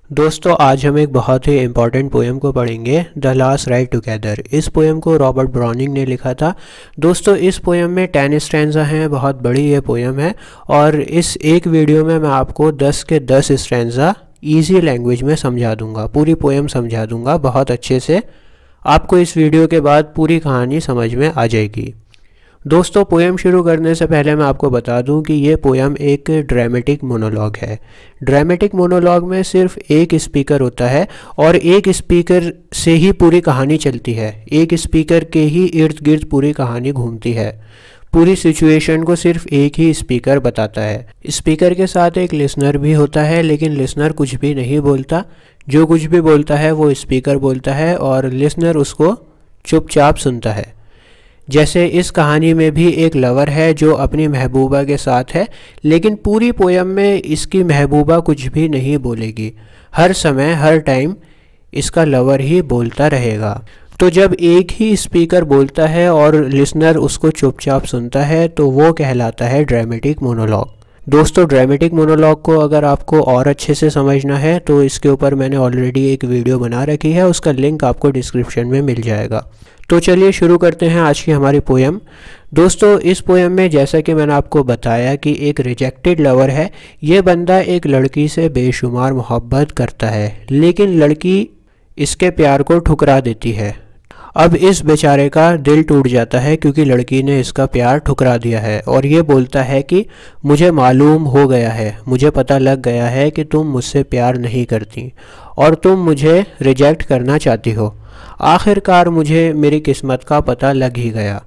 दोस्तों आज हम एक बहुत ही इम्पॉर्टेंट पोएम को पढ़ेंगे, द लास्ट राइड टुगेदर। इस पोएम को रॉबर्ट ब्राउनिंग ने लिखा था। दोस्तों इस पोएम में 10 स्टैंजा हैं, बहुत बड़ी ये पोएम है और इस एक वीडियो में मैं आपको 10 के 10 स्टैंजा ईजी लैंग्वेज में समझा दूंगा, पूरी पोएम समझा दूंगा बहुत अच्छे से। आपको इस वीडियो के बाद पूरी कहानी समझ में आ जाएगी। दोस्तों पोएम शुरू करने से पहले मैं आपको बता दूं कि ये पोएम एक ड्रामेटिक मोनोलॉग है। ड्रामेटिक मोनोलॉग में सिर्फ एक स्पीकर होता है और एक स्पीकर से ही पूरी कहानी चलती है, एक स्पीकर के ही इर्द गिर्द पूरी कहानी घूमती है। पूरी सिचुएशन को सिर्फ एक ही स्पीकर बताता है। स्पीकर के साथ एक लिसनर भी होता है, लेकिन लिसनर कुछ भी नहीं बोलता। जो कुछ भी बोलता है वो स्पीकर बोलता है और लिसनर उसको चुपचाप सुनता है। जैसे इस कहानी में भी एक लवर है जो अपनी महबूबा के साथ है, लेकिन पूरी पोएम में इसकी महबूबा कुछ भी नहीं बोलेगी। हर समय हर टाइम इसका लवर ही बोलता रहेगा। तो जब एक ही स्पीकर बोलता है और लिसनर उसको चुपचाप सुनता है तो वो कहलाता है ड्रामेटिक मोनोलॉग। दोस्तों ड्रामेटिक मोनोलॉग को अगर आपको और अच्छे से समझना है तो इसके ऊपर मैंने ऑलरेडी एक वीडियो बना रखी है, उसका लिंक आपको डिस्क्रिप्शन में मिल जाएगा। तो चलिए शुरू करते हैं आज की हमारी पोएम। दोस्तों इस पोएम में जैसा कि मैंने आपको बताया कि एक रिजेक्टेड लवर है। ये बंदा एक लड़की से बेशुमार मोहब्बत करता है, लेकिन लड़की इसके प्यार को ठुकरा देती है। अब इस बेचारे का दिल टूट जाता है क्योंकि लड़की ने इसका प्यार ठुकरा दिया है और ये बोलता है कि मुझे मालूम हो गया है, मुझे पता लग गया है कि तुम मुझसे प्यार नहीं करती और तुम मुझे रिजेक्ट करना चाहती हो। आखिरकार मुझे मेरी किस्मत का पता लग ही गया।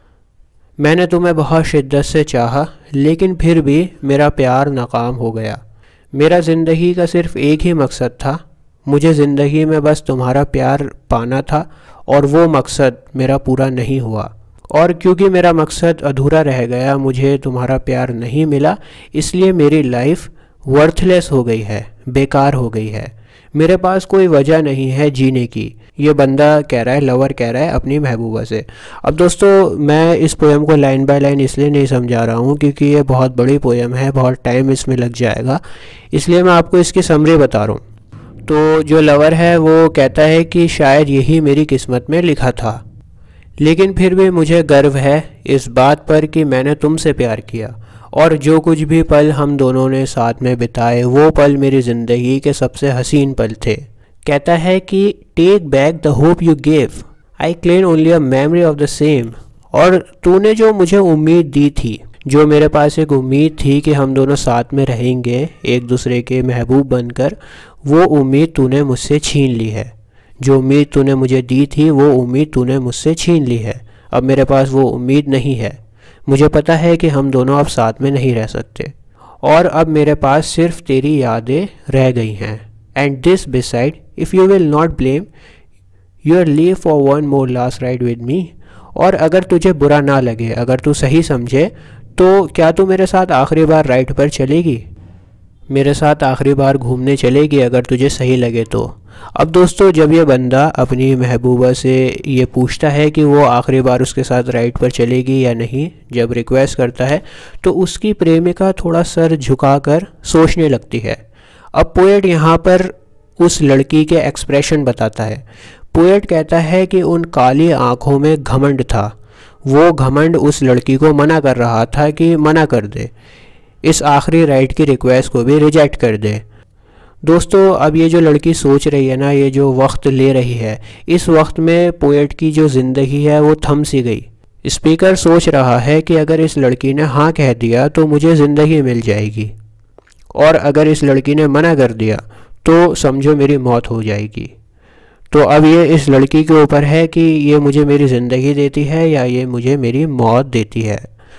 मैंने तुम्हें बहुत शिद्दत से चाहा, लेकिन फिर भी मेरा प्यार नाकाम हो गया। मेरा ज़िंदगी का सिर्फ़ एक ही मकसद था, मुझे ज़िंदगी में बस तुम्हारा प्यार पाना था और वो मकसद मेरा पूरा नहीं हुआ। और क्योंकि मेरा मकसद अधूरा रह गया, मुझे तुम्हारा प्यार नहीं मिला, इसलिए मेरी लाइफ वर्थलेस हो गई है, बेकार हो गई है। मेरे पास कोई वजह नहीं है जीने की। ये बंदा कह रहा है, लवर कह रहा है अपनी महबूबा से। अब दोस्तों मैं इस पोएम को लाइन बाय लाइन इसलिए नहीं समझा रहा हूँ क्योंकि ये बहुत बड़ी पोएम है, बहुत टाइम इसमें लग जाएगा, इसलिए मैं आपको इसकी समरी बता रहा हूँ। तो जो लवर है वो कहता है कि शायद यही मेरी किस्मत में लिखा था, लेकिन फिर भी मुझे गर्व है इस बात पर कि मैंने तुमसे प्यार किया और जो कुछ भी पल हम दोनों ने साथ में बिताए वो पल मेरी ज़िंदगी के सबसे हसीन पल थे। कहता है कि take back the hope you gave, I claim only a memory of the same. और तूने जो मुझे उम्मीद दी थी, जो मेरे पास एक उम्मीद थी कि हम दोनों साथ में रहेंगे एक दूसरे के महबूब बनकर, वो उम्मीद तूने मुझसे छीन ली है। जो उम्मीद तूने मुझे दी थी वो उम्मीद तूने मुझसे छीन ली है। अब मेरे पास वो उम्मीद नहीं है। मुझे पता है कि हम दोनों अब साथ में नहीं रह सकते और अब मेरे पास सिर्फ तेरी यादें रह गई हैं। And this beside if you will not blame your leave for one more last ride with me. और अगर तुझे बुरा ना लगे, अगर तू सही समझे, तो क्या तू मेरे साथ आखिरी बार राइड पर चलेगी, मेरे साथ आखिरी बार घूमने चलेगी अगर तुझे सही लगे तो। अब दोस्तों जब ये बंदा अपनी महबूबा से ये पूछता है कि वो आखिरी बार उसके साथ राइड पर चलेगी या नहीं, जब रिक्वेस्ट करता है, तो उसकी प्रेमिका थोड़ा सर झुकाकर सोचने लगती है। अब पोएट यहाँ पर उस लड़की के एक्सप्रेशन बताता है। पोएट कहता है कि उन काली आँखों में घमंड था। वो घमंड उस लड़की को मना कर रहा था कि मना कर दे, इस आखिरी राइड की रिक्वेस्ट को भी रिजेक्ट कर दे। दोस्तों अब ये जो लड़की सोच रही है ना, ये जो वक्त ले रही है, इस वक्त में पोएट की जो ज़िंदगी है वो थम सी गई। स्पीकर सोच रहा है कि अगर इस लड़की ने हाँ कह दिया तो मुझे ज़िंदगी मिल जाएगी, और अगर इस लड़की ने मना कर दिया तो समझो मेरी मौत हो जाएगी। तो अब ये इस लड़की के ऊपर है कि ये मुझे मेरी ज़िंदगी देती है या ये मुझे मेरी मौत देती है।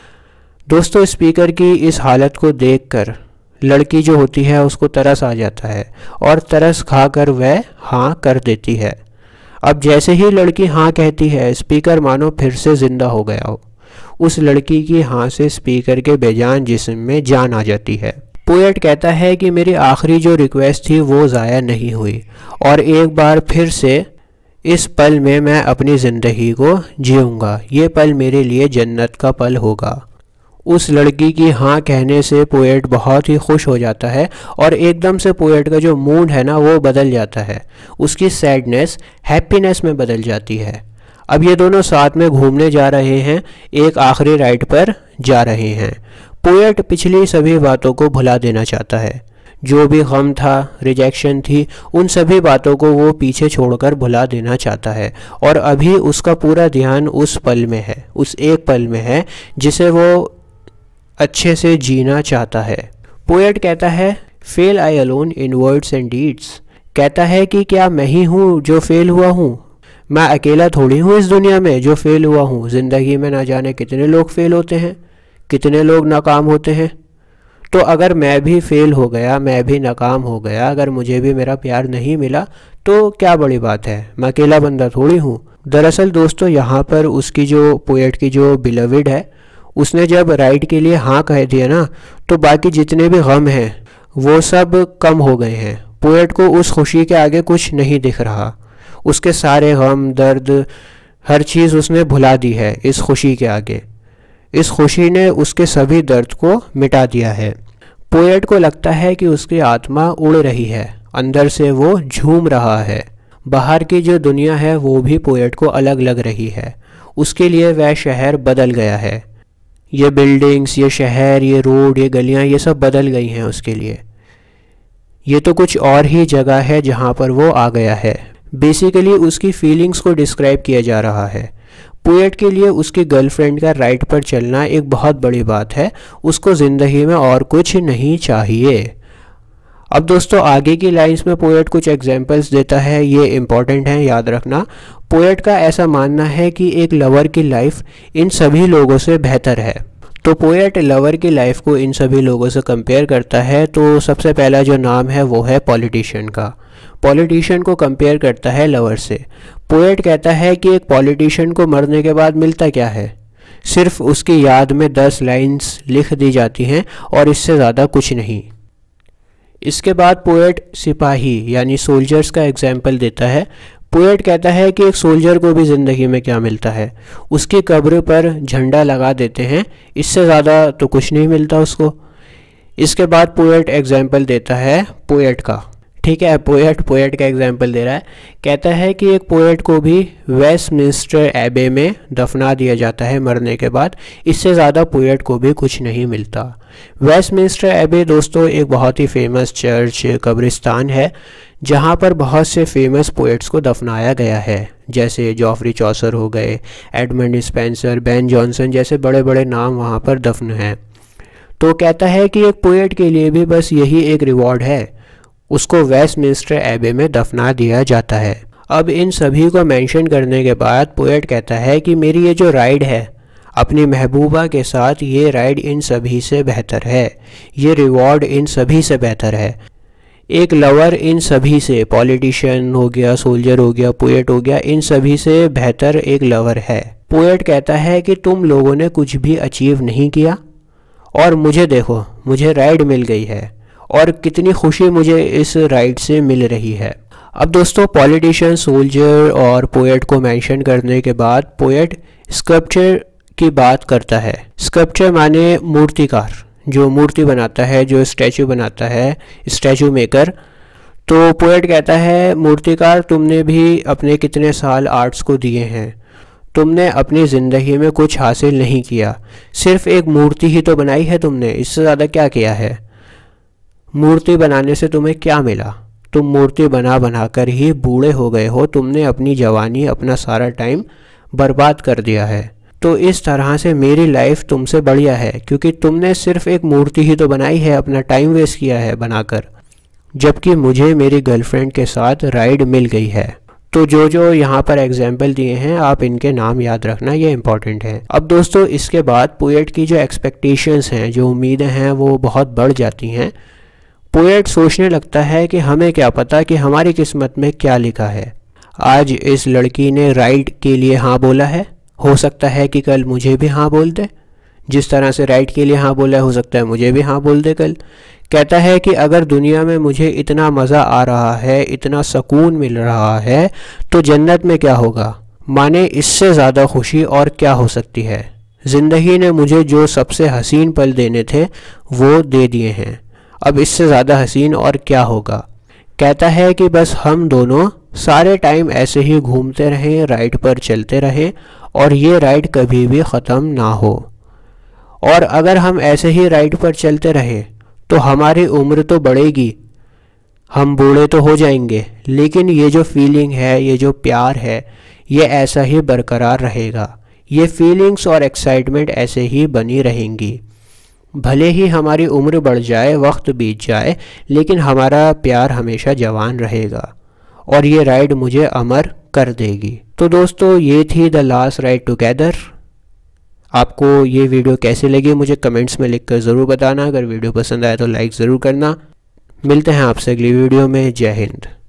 दोस्तों स्पीकर की इस हालत को देखकर लड़की जो होती है उसको तरस आ जाता है और तरस खाकर वह हाँ कर देती है। अब जैसे ही लड़की हाँ कहती है, स्पीकर मानो फिर से ज़िंदा हो गया हो। उस लड़की की हाँ से स्पीकर के बेजान जिस्म में जान आ जाती है। पोएट कहता है कि मेरी आखिरी जो रिक्वेस्ट थी वो ज़ाया नहीं हुई और एक बार फिर से इस पल में मैं अपनी ज़िंदगी को जीऊँगा। ये पल मेरे लिए जन्नत का पल होगा। उस लड़की की हाँ कहने से पोएट बहुत ही खुश हो जाता है और एकदम से पोएट का जो मूड है ना वो बदल जाता है, उसकी सैडनेस हैप्पीनेस में बदल जाती है। अब ये दोनों साथ में घूमने जा रहे हैं, एक आखिरी राइड पर जा रहे हैं। पोएट पिछली सभी बातों को भुला देना चाहता है, जो भी गम था, रिजेक्शन थी, उन सभी बातों को वो पीछे छोड़कर भुला देना चाहता है और अभी उसका पूरा ध्यान उस पल में है, उस एक पल में है जिसे वो अच्छे से जीना चाहता है। पोएट कहता है fail I alone in words and deeds, कहता है कि क्या मैं ही हूँ जो फेल हुआ हूँ, मैं अकेला थोड़ी हूँ इस दुनिया में जो फेल हुआ हूँ। ज़िंदगी में ना जाने कितने लोग फेल होते हैं, कितने लोग नाकाम होते हैं। तो अगर मैं भी फेल हो गया, मैं भी नाकाम हो गया, अगर मुझे भी मेरा प्यार नहीं मिला तो क्या बड़ी बात है, मैं अकेला बंदा थोड़ी हूँ। दरअसल दोस्तों यहाँ पर उसकी जो पोएट की जो बिलविड है, उसने जब राइड के लिए हाँ कह दिया ना, तो बाकी जितने भी गम हैं वो सब कम हो गए हैं। पोएट को उस खुशी के आगे कुछ नहीं दिख रहा, उसके सारे गम, दर्द, हर चीज़ उसने भुला दी है इस खुशी के आगे। इस खुशी ने उसके सभी दर्द को मिटा दिया है। पोएट को लगता है कि उसकी आत्मा उड़ रही है, अंदर से वो झूम रहा है। बाहर की जो दुनिया है वो भी पोएट को अलग लग रही है। उसके लिए वह शहर बदल गया है, ये बिल्डिंग्स, ये शहर, ये रोड, ये गलियां, ये सब बदल गई हैं उसके लिए। ये तो कुछ और ही जगह है जहाँ पर वो आ गया है। बेसिकली उसकी फीलिंग्स को डिस्क्राइब किया जा रहा है। पोएट के लिए उसकी गर्लफ्रेंड का राइड पर चलना एक बहुत बड़ी बात है, उसको ज़िंदगी में और कुछ नहीं चाहिए। अब दोस्तों आगे की लाइंस में पोएट कुछ एग्जांपल्स देता है, ये इम्पॉर्टेंट हैं, याद रखना। पोएट का ऐसा मानना है कि एक लवर की लाइफ इन सभी लोगों से बेहतर है। तो पोएट लवर की लाइफ को इन सभी लोगों से कंपेयर करता है। तो सबसे पहला जो नाम है वो है पॉलिटिशियन का। पॉलिटिशियन को कंपेयर करता है लवर से। पोएट कहता है कि एक पॉलिटिशियन को मरने के बाद मिलता क्या है, सिर्फ उसकी याद में 10 लाइन्स लिख दी जाती हैं और इससे ज़्यादा कुछ नहीं। इसके बाद पोएट सिपाही यानी सोल्जर्स का एग्जाम्पल देता है। पोएट कहता है कि एक सोल्जर को भी ज़िंदगी में क्या मिलता है, उसकी कब्र पर झंडा लगा देते हैं, इससे ज़्यादा तो कुछ नहीं मिलता उसको। इसके बाद पोएट एग्जाम्पल देता है पोएट का। ठीक है, पोएट का एग्जाम्पल दे रहा है। कहता है कि एक पोएट को भी वेस्टमिंस्टर एबे में दफना दिया जाता है मरने के बाद, इससे ज़्यादा पोएट को भी कुछ नहीं मिलता। वेस्टमिंस्टर एबे दोस्तों एक बहुत ही फेमस चर्च, कब्रिस्तान है जहाँ पर बहुत से फेमस पोएट्स को दफनाया गया है, जैसे जॉफरी चौसर हो गए, एडमंड स्पेंसर, बेन जॉनसन जैसे बड़े बड़े नाम वहाँ पर दफन हैं। तो कहता है कि एक पोएट के लिए भी बस यही एक रिवॉर्ड है, उसको वेस्टमिंस्टर एबे में दफना दिया जाता है। अब इन सभी को मेंशन करने के बाद पोएट कहता है कि मेरी ये जो राइड है अपनी महबूबा के साथ, ये राइड इन सभी से बेहतर है, ये रिवॉर्ड इन सभी से बेहतर है। एक लवर इन सभी से, पॉलिटिशियन हो गया, सोल्जर हो गया, पोएट हो गया, इन सभी से बेहतर एक लवर है। पोएट कहता है कि तुम लोगों ने कुछ भी अचीव नहीं किया और मुझे देखो, मुझे राइड मिल गई है और कितनी खुशी मुझे इस राइड से मिल रही है। अब दोस्तों पॉलिटिशियन, सोल्जर और पोएट को मेंशन करने के बाद पोएट स्कल्पचर की बात करता है। स्कल्पचर माने मूर्तिकार, जो मूर्ति बनाता है, जो स्टैचू बनाता है, स्टैचू मेकर। तो पोएट कहता है मूर्तिकार, तुमने भी अपने कितने साल आर्ट्स को दिए हैं, तुमने अपनी ज़िंदगी में कुछ हासिल नहीं किया, सिर्फ एक मूर्ति ही तो बनाई है तुमने, इससे ज़्यादा क्या किया है? मूर्ति बनाने से तुम्हें क्या मिला? तुम मूर्ति बना बना कर ही बूढ़े हो गए हो, तुमने अपनी जवानी, अपना सारा टाइम बर्बाद कर दिया है। तो इस तरह से मेरी लाइफ तुमसे बढ़िया है, क्योंकि तुमने सिर्फ एक मूर्ति ही तो बनाई है, अपना टाइम वेस्ट किया है बनाकर, जबकि मुझे मेरी गर्लफ्रेंड के साथ राइड मिल गई है। तो जो जो यहाँ पर एग्जाम्पल दिए हैं आप इनके नाम याद रखना, ये इंपॉर्टेंट है। अब दोस्तों इसके बाद पोएट की जो एक्सपेक्टेशंस हैं, जो उम्मीदें हैं, वो बहुत बढ़ जाती हैं। पोएट सोचने लगता है कि हमें क्या पता कि हमारी किस्मत में क्या लिखा है। आज इस लड़की ने राइड के लिए हाँ बोला है, हो सकता है कि कल मुझे भी हाँ बोल दे। जिस तरह से राइड के लिए हाँ बोला है, हो सकता है मुझे भी हाँ बोल दे कल। कहता है कि अगर दुनिया में मुझे इतना मज़ा आ रहा है, इतना सुकून मिल रहा है, तो जन्नत में क्या होगा? माने इससे ज़्यादा खुशी और क्या हो सकती है ज़िंदगी ने मुझे जो सबसे हसीन पल देने थे वो दे दिए हैं, अब इससे ज़्यादा हसीन और क्या होगा। कहता है कि बस हम दोनों सारे टाइम ऐसे ही घूमते रहें, राइड पर चलते रहें और ये राइड कभी भी ख़त्म ना हो। और अगर हम ऐसे ही राइड पर चलते रहें तो हमारी उम्र तो बढ़ेगी, हम बूढ़े तो हो जाएंगे, लेकिन ये जो फीलिंग है, ये जो प्यार है, ये ऐसा ही बरकरार रहेगा। ये फीलिंग्स और एक्साइटमेंट ऐसे ही बनी रहेंगी। भले ही हमारी उम्र बढ़ जाए, वक्त बीत जाए, लेकिन हमारा प्यार हमेशा जवान रहेगा और ये राइड मुझे अमर कर देगी। तो दोस्तों, ये थी द लास्ट राइड टुगेदर। आपको ये वीडियो कैसी लगी मुझे कमेंट्स में लिखकर ज़रूर बताना। अगर वीडियो पसंद आए तो लाइक ज़रूर करना। मिलते हैं आपसे अगली वीडियो में। जय हिंद।